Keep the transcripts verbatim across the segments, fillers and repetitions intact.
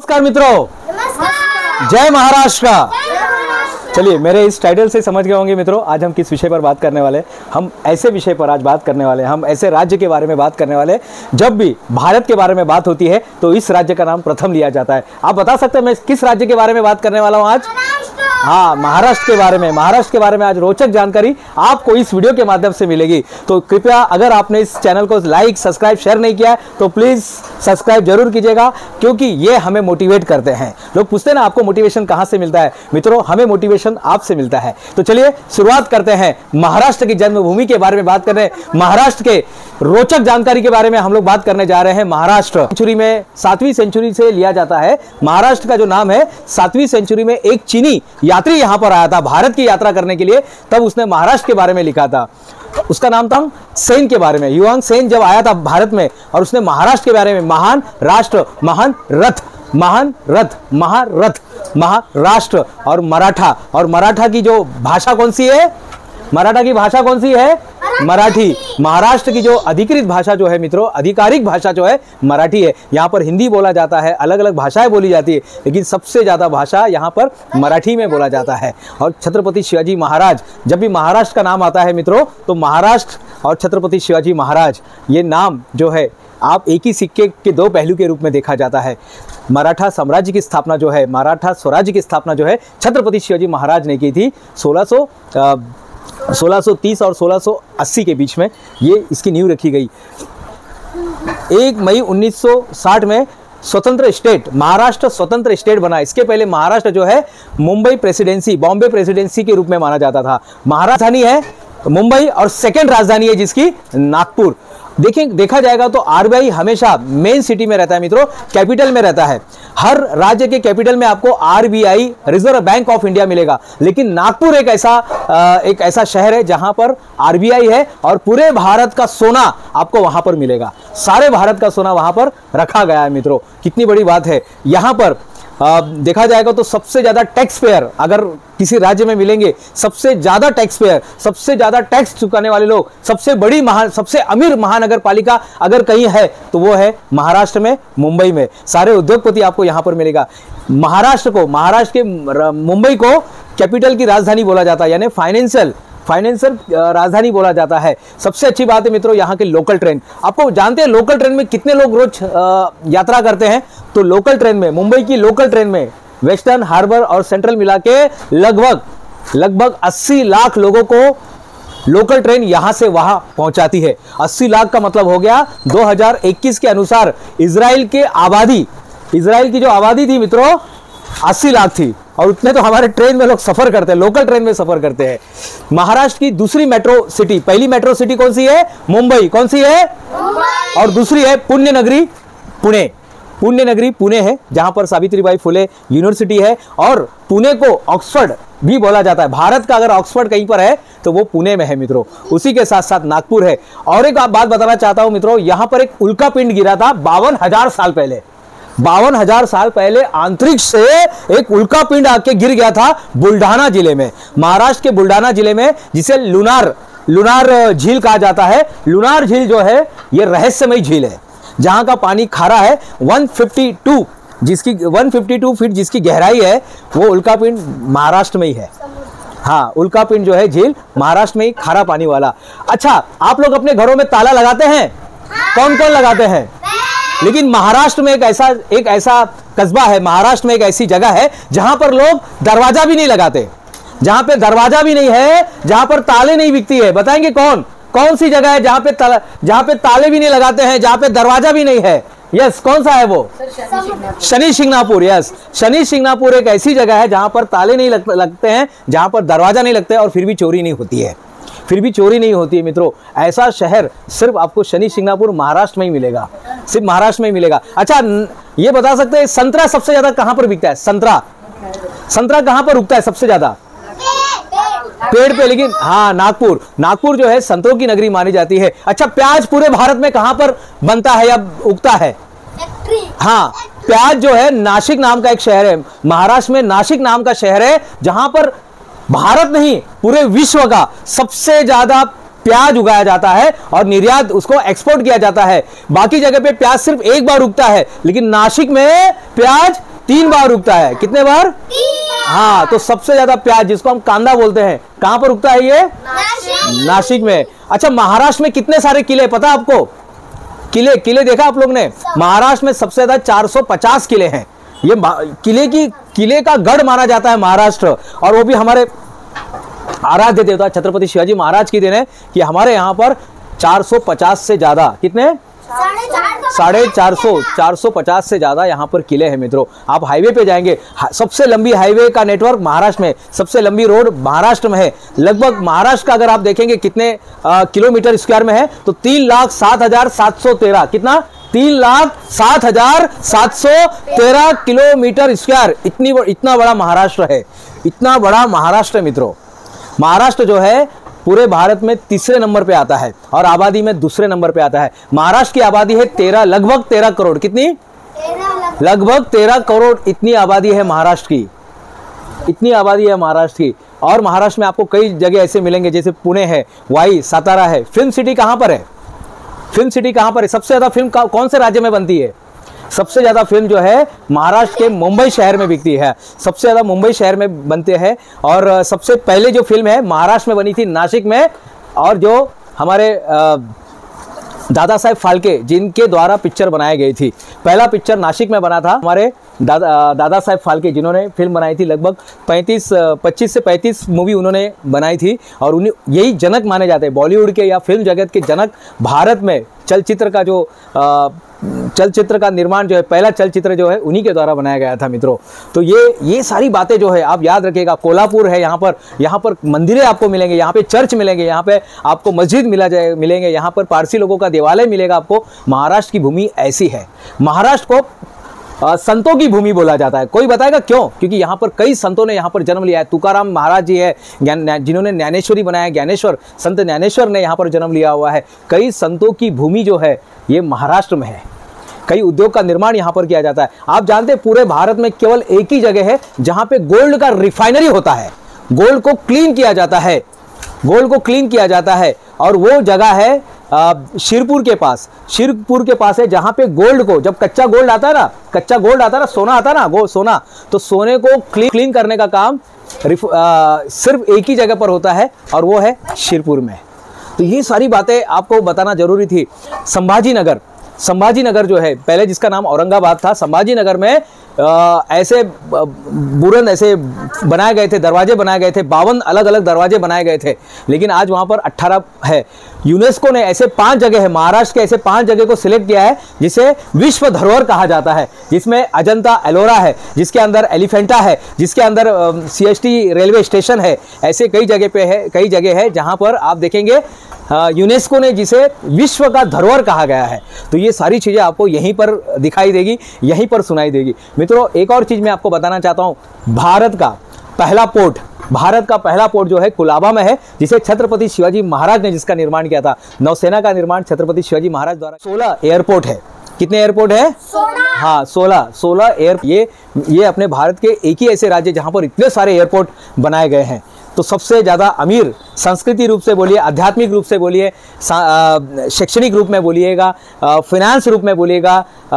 नमस्कार मित्रों, जय महाराष्ट्र का। चलिए, मेरे इस टाइटल से समझ गए होंगे मित्रों, आज हम किस विषय पर बात करने वाले हैं। हम ऐसे विषय पर आज बात करने वाले हैं, हम ऐसे राज्य के बारे में बात करने वाले हैं। जब भी भारत के बारे में बात होती है तो इस राज्य का नाम प्रथम लिया जाता है। आप बता सकते हैं मैं किस राज्य के बारे में बात करने वाला हूँ आज? हाँ, महाराष्ट्र के बारे में। महाराष्ट्र के बारे में आज रोचक जानकारी आपको इस वीडियो के माध्यम से मिलेगी। तो कृपया, अगर आपने इस चैनल को लाइक, सब्सक्राइब, शेयर नहीं किया है तो प्लीज सब्सक्राइब जरूर कीजिएगा, क्योंकि ये हमें मोटिवेट करते हैं। लोग पूछते हैं ना, आपको मोटिवेशन कहाँ से मिलता है? मित्रों, हमें मोटिवेशन आपसे मिलता है। तो चलिए शुरुआत करते हैं। महाराष्ट्र की जन्मभूमि के बारे में बात कर रहे हैं, महाराष्ट्र के रोचक जानकारी के बारे में हम लोग बात करने जा रहे हैं। महाराष्ट्र सेंचुरी में सातवीं सेंचुरी से लिया जाता है। महाराष्ट्र का जो नाम है, सातवीं सेंचुरी में एक चीनी यात्री यहां पर आया था भारत की यात्रा करने के लिए, तब उसने महाराष्ट्र के बारे में लिखा था। उसका नाम था सेन के बारे में। युवांग सेन जब आया था भारत में और उसने महाराष्ट्र के बारे में, महान राष्ट्र, महान रथ, महान रथ, महारथ, महाराष्ट्र और मराठा। और मराठा की जो भाषा कौन सी है? मराठा की भाषा कौन सी है? मराठी। महाराष्ट्र की जो अधिकृत भाषा जो है मित्रों, आधिकारिक भाषा जो है मराठी है। यहाँ पर हिंदी बोला जाता है, अलग अलग भाषाएं बोली जाती है, लेकिन सबसे ज्यादा भाषा यहाँ पर मराठी में बोला जाता है। और छत्रपति शिवाजी महाराज, जब भी महाराष्ट्र का नाम आता है मित्रों, तो महाराष्ट्र और छत्रपति शिवाजी महाराज, ये नाम जो है आप एक ही सिक्के के दो पहलू के रूप में देखा जाता है। मराठा साम्राज्य की स्थापना जो है, मराठा स्वराज्य की स्थापना जो है छत्रपति शिवाजी महाराज ने की थी सोलह सौ सोलह सौ तीस और सोलह सौ अस्सी के बीच में। ये इसकी नींव रखी गई। एक मई उन्नीस सौ साठ में स्वतंत्र स्टेट महाराष्ट्र स्वतंत्र स्टेट बना। इसके पहले महाराष्ट्र जो है मुंबई प्रेसिडेंसी, बॉम्बे प्रेसिडेंसी के रूप में माना जाता था। महाराजधानी है मुंबई और सेकेंड राजधानी है जिसकी नागपुर। देखें, देखा जाएगा तो आरबीआई हमेशा मेन सिटी में रहता है मित्रों, कैपिटल में रहता है। हर राज्य के कैपिटल में आपको RBI, Reserve Bank of India मिलेगा, लेकिन नागपुर एक ऐसा एक ऐसा शहर है जहां पर आरबीआई है और पूरे भारत का सोना आपको वहां पर मिलेगा। सारे भारत का सोना वहां पर रखा गया है मित्रों। कितनी बड़ी बात है। यहां पर आ, देखा जाएगा तो सबसे ज्यादा टैक्स पेयर अगर किसी राज्य में मिलेंगे, सबसे ज्यादा टैक्स पेयर, सबसे ज्यादा टैक्स चुकाने वाले लोग, सबसे बड़ी महान, सबसे अमीर महानगर पालिका अगर कहीं है तो वो है महाराष्ट्र में, मुंबई में। सारे उद्योगपति आपको यहां पर मिलेगा। महाराष्ट्र को, महाराष्ट्र के मुंबई को कैपिटल की राजधानी बोला जाता है, यानी फाइनेंशियल फाइनेंशियल राजधानी बोला जाता है। सबसे अच्छी बात है मित्रों यहाँ के लोकल ट्रेन। आपको जानते हैं लोकल ट्रेन में कितने लोग रोज यात्रा करते हैं? तो लोकल ट्रेन में, मुंबई की लोकल ट्रेन में वेस्टर्न, हार्बर और सेंट्रल मिला के लगभग लगभग अस्सी लाख लोगों को लोकल ट्रेन यहां से वहां पहुंचाती है। अस्सी लाख का मतलब हो गया दो हज़ार इक्कीस के अनुसार इजराइल के आबादी, इजराइल की जो आबादी थी मित्रों अस्सी लाख थी, और उतने तो हमारे ट्रेन में लोग सफर करते हैं, लोकल ट्रेन में सफर करते हैं। महाराष्ट्र की दूसरी मेट्रो सिटी, पहली मेट्रो सिटी कौन सी है? मुंबई। कौन सी है? मुंबई। और दूसरी है पुण्य नगरी पुणे। पुण्य नगरी पुणे है, जहां पर सावित्रीबाई फुले यूनिवर्सिटी है, और पुणे को ऑक्सफोर्ड भी बोला जाता है। भारत का अगर ऑक्सफोर्ड कहीं पर है तो वो पुणे में है मित्रों। उसी के साथ साथ नागपुर है। और एक बात बताना चाहता हूं मित्रों, यहां पर एक उल्का पिंड गिरा था बावन हजार साल पहले। बावन हजार साल पहले अंतरिक्ष से एक उल्का पिंड आके गिर गया था बुल्ढाना जिले में, महाराष्ट्र के बुल्ढाना जिले में, जिसे लुनार लुनार झील कहा जाता है। लुनार झील जो है ये रहस्यमय झील है, जहां का पानी खारा है। एक सौ बावन जिसकी एक सौ बावन फीट जिसकी गहराई है, वो उल्का पिंड महाराष्ट्र में ही है। हाँ, उल्का पिंड जो है झील महाराष्ट्र में ही, खारा पानी वाला। अच्छा, आप लोग अपने घरों में ताला लगाते हैं? कौन कौन लगाते हैं? लेकिन महाराष्ट्र में एक ऐसा एक ऐसा कस्बा है, महाराष्ट्र में एक ऐसी जगह है जहां पर लोग दरवाजा भी नहीं लगाते, जहां पे दरवाजा भी नहीं है, जहां पर ताले नहीं बिकती है। बताएंगे कौन कौन सी जगह है जहां पे ताला, जहां पे ताले भी नहीं लगाते हैं, जहां पे दरवाजा भी नहीं है? यस, कौन सा है वो? शनि शिंगणापुर। यस, शनि शिंगणापुर एक ऐसी जगह है जहां पर ताले नहीं लग, लगते हैं, जहां पर दरवाजा नहीं लगते और फिर भी चोरी नहीं होती है, फिर भी चोरी नहीं होती है मित्रों। ऐसा शहर सिर्फ आपको शनि शिंगणापुर महाराष्ट्र में ही मिलेगा, सिर्फ महाराष्ट्र में ही मिलेगा। अच्छा, ये बता सकते हैं संतरा सबसे ज्यादा कहां पर बिकता है? संतरा संतरा कहां पर उगता है सबसे ज्यादा? पेड़ पे। लेकिन हाँ, नागपुर नागपुर जो है संतरों की नगरी मानी जाती है। अच्छा, प्याज पूरे भारत में कहां पर बनता है या उगता है? हाँ, प्याज जो है नासिक नाम का एक शहर है, महाराष्ट्र में नासिक नाम का शहर है, जहां पर भारत नहीं पूरे विश्व का सबसे ज्यादा प्याज उगाया जाता है और निर्यात उसको एक्सपोर्ट किया जाता है। बाकी जगह पे प्याज सिर्फ एक बार उगता है, लेकिन नासिक में प्याज तीन बार उगता है। कितने बार? हाँ, तो सबसे ज्यादा प्याज जिसको हम कांदा बोलते हैं कहां पर उगता है ये? नासिक, नासिक में। अच्छा, महाराष्ट्र में कितने सारे किले पता आपको? किले किले देखा आप लोग ने? महाराष्ट्र में सबसे ज्यादा चार सौ पचास किले हैं। ये किले की किले का गढ़ माना जाता है महाराष्ट्र, और वो भी हमारे आराध्य देवता छत्रपति शिवाजी महाराज की देन है कि हमारे यहाँ पर चार सौ पचास से ज्यादा, कितने? साढ़े चार सौ चार सौ पचास से ज्यादा यहाँ पर किले हैं मित्रों। आप हाईवे पे जाएंगे, सबसे लंबी हाईवे का नेटवर्क महाराष्ट्र में, सबसे लंबी रोड महाराष्ट्र में है। लगभग महाराष्ट्र का अगर आप देखेंगे कितने आ, किलोमीटर स्क्वायर में है, तो तीन लाख सात हजार सात सौ तेरह कितना तीन लाख सात हजार सात सौ तेरह किलोमीटर स्क्वायर। इतनी इतना बड़ा महाराष्ट्र है, इतना बड़ा महाराष्ट्र मित्रों। महाराष्ट्र जो है पूरे भारत में तीसरे नंबर पे आता है और आबादी में दूसरे नंबर पे आता है। महाराष्ट्र की आबादी है तेरह लगभग तेरह करोड़। कितनी? लगभग तेरह करोड़ इतनी आबादी है महाराष्ट्र की, इतनी आबादी है महाराष्ट्र की। और महाराष्ट्र में आपको कई जगह ऐसे मिलेंगे, जैसे पुणे है, वाई, सातारा है। फिल्म सिटी कहां पर है? फिल्म सिटी कहां पर है? सबसे ज्यादा फिल्म कौन से राज्य में बनती है? सबसे ज्यादा फिल्म जो है महाराष्ट्र के मुंबई शहर में बिकती है, सबसे ज्यादा मुंबई शहर में बनते हैं। और सबसे पहले जो फिल्म है महाराष्ट्र में बनी थी नासिक में, और जो हमारे दादा साहेब फाल्के जिनके द्वारा पिक्चर बनाई गई थी, पहला पिक्चर नासिक में बना था। हमारे दादा दादा साहेब फाल्के जिन्होंने फिल्म बनाई थी, लगभग पैंतीस पच्चीस से पैंतीस मूवी उन्होंने बनाई थी, और उन्हें यही जनक माने जाते हैं बॉलीवुड के या फिल्म जगत के जनक। भारत में चलचित्र का जो चलचित्र का निर्माण जो है, पहला चलचित्र जो है उन्हीं के द्वारा बनाया गया था मित्रों। तो ये ये सारी बातें जो है आप याद रखिएगा। कोल्हापुर है, यहाँ पर यहाँ पर मंदिरें आपको मिलेंगे, यहाँ पे चर्च मिलेंगे, यहाँ पे आपको मस्जिद मिला जाए मिलेंगे, यहाँ पर पारसी लोगों का देवालय मिलेगा आपको। महाराष्ट्र की भूमि ऐसी है। महाराष्ट्र को आ, संतों की भूमि बोला जाता है। कोई बताएगा क्यों? क्योंकि यहाँ पर कई संतों ने यहाँ पर जन्म लिया है। तुकाराम महाराज जी है जिन्होंने ज्ञानेश्वरी बनाया, ज्ञानेश्वर संत ज्ञानेश्वर ने यहाँ पर जन्म लिया हुआ है। कई संतों की भूमि जो है ये महाराष्ट्र में है। कई उद्योग का निर्माण यहाँ पर किया जाता है। आप जानते हैं पूरे भारत में केवल एक ही जगह है जहाँ पे गोल्ड का रिफाइनरी होता है, गोल्ड को क्लीन किया जाता है, गोल्ड को क्लीन किया जाता है, और वो जगह है शिरपुर के पास। शिरपुर के पास है जहां पे गोल्ड को, जब कच्चा गोल्ड आता है ना, कच्चा गोल्ड आता है ना, सोना आता है ना, गो सोना, तो सोने को क्लीन क्लीन करने का काम आ, सिर्फ एक ही जगह पर होता है, और वो है शिरपुर में। तो ये सारी बातें आपको बताना जरूरी थी। संभाजी नगर, संभाजी नगर जो है पहले जिसका नाम औरंगाबाद था, संभाजी नगर में आ, ऐसे बुरन ऐसे बनाए गए थे, दरवाजे बनाए गए थे, बावन अलग अलग दरवाजे बनाए गए थे, लेकिन आज वहाँ पर अट्ठारह है। यूनेस्को ने ऐसे पांच जगह है, महाराष्ट्र के ऐसे पांच जगह को सिलेक्ट किया है जिसे विश्व धरोहर कहा जाता है, जिसमें अजंता एलोरा है, जिसके अंदर एलिफेंटा है, जिसके अंदर C S T railway station है। ऐसे कई जगह पे है, कई जगह है जहाँ पर आप देखेंगे यूनेस्को ने जिसे विश्व का धरोहर कहा गया है। तो ये सारी चीज़ें आपको यहीं पर दिखाई देगी, यहीं पर सुनाई देगी मित्रों। एक और चीज़ मैं आपको बताना चाहता हूँ, भारत का पहला पोर्ट, भारत का पहला पोर्ट जो है कुलाबा में है, जिसे छत्रपति शिवाजी महाराज ने जिसका निर्माण किया था। नौसेना का निर्माण छत्रपति शिवाजी महाराज द्वारा। सोलह एयरपोर्ट है। कितने एयरपोर्ट है? हाँ, सोलह सोलह एयर ये ये अपने भारत के एक ही ऐसे राज्य जहाँ पर इतने सारे एयरपोर्ट बनाए गए हैं। तो सबसे ज़्यादा अमीर, संस्कृति रूप से बोलिए, आध्यात्मिक रूप से बोलिए, शैक्षणिक रूप में बोलिएगा, फिनेंस रूप में बोलिएगा,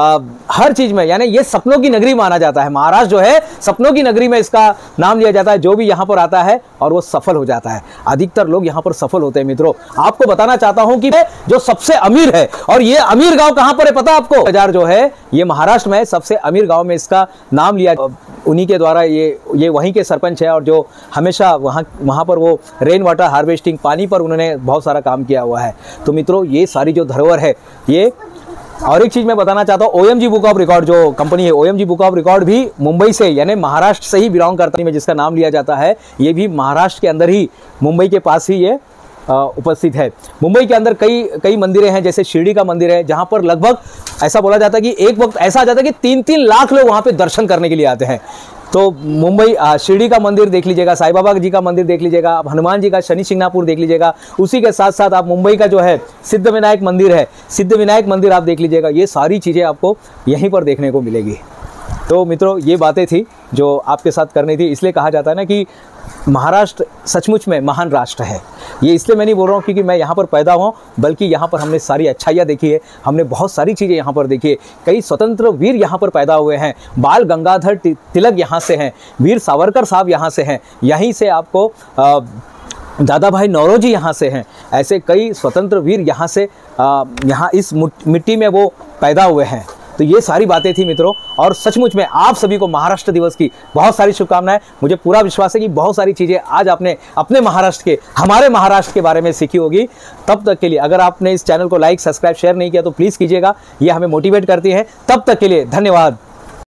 हर चीज़ में, यानी ये सपनों की नगरी माना जाता है। महाराष्ट्र जो है सपनों की नगरी में इसका नाम लिया जाता है। जो भी यहाँ पर आता है और वो सफल हो जाता है, अधिकतर लोग यहाँ पर सफल होते हैं मित्रों। आपको बताना चाहता हूँ कि जो सबसे अमीर है, और ये अमीर गाँव कहाँ पर है पता आपको? बाजार जो है ये महाराष्ट्र में सबसे अमीर गाँव में इसका नाम लिया, उन्हीं के द्वारा, ये ये वहीं के सरपंच है, और जो हमेशा वहाँ वहाँ पर वो रेन वाटर हार्वेस्टिंग, पानी पर उन्होंने बहुत सारा काम किया हुआ है। तो मित्रों ये सारी जो धरोहर है ये। और एक चीज़ मैं बताना चाहता हूँ, O M G book of record जो कंपनी है, O M G book of record भी मुंबई से, यानी महाराष्ट्र से ही बिलोंग करता है, जिसका नाम लिया जाता है। ये भी महाराष्ट्र के अंदर ही, मुंबई के पास ही ये उपस्थित है। मुंबई के अंदर कई कई मंदिरें हैं, जैसे शिरडी का मंदिर है, जहाँ पर लगभग ऐसा बोला जाता है कि एक वक्त ऐसा आ जाता है कि तीन तीन लाख लोग वहाँ पे दर्शन करने के लिए आते हैं। तो मुंबई शिरडी का मंदिर देख लीजिएगा, साईं बाबा जी का मंदिर देख लीजिएगा, आप हनुमान जी का शनि शिंगणापुर देख लीजिएगा। उसी के साथ साथ आप मुंबई का जो है सिद्ध विनायक मंदिर है, सिद्ध विनायक मंदिर आप देख लीजिएगा। ये सारी चीज़ें आपको यहीं पर देखने को मिलेगी। तो मित्रों ये बातें थी। जो आपके साथ करनी थी। इसलिए कहा जाता है ना कि महाराष्ट्र सचमुच में महान राष्ट्र है। ये इसलिए मैं नहीं बोल रहा हूँ क्योंकि मैं यहाँ पर पैदा हुआ, बल्कि यहाँ पर हमने सारी अच्छाइयाँ देखी है, हमने बहुत सारी चीज़ें यहाँ पर देखी है। कई स्वतंत्र वीर यहाँ पर पैदा हुए हैं, बाल गंगाधर तिलक यहाँ से हैं, वीर सावरकर साहब यहाँ से हैं, यहीं से आपको आ, दादा भाई नौरोजी यहाँ से हैं। ऐसे कई स्वतंत्र वीर यहाँ से यहाँ इस मिट्टी में वो पैदा हुए हैं। तो ये सारी बातें थी मित्रों, और सचमुच में आप सभी को महाराष्ट्र दिवस की बहुत सारी शुभकामनाएं। मुझे पूरा विश्वास है कि बहुत सारी चीज़ें आज आपने अपने महाराष्ट्र के, हमारे महाराष्ट्र के बारे में सीखी होगी। तब तक के लिए अगर आपने इस चैनल को लाइक, सब्सक्राइब, शेयर नहीं किया तो प्लीज़ कीजिएगा, ये हमें मोटिवेट करती है। तब तक के लिए धन्यवाद।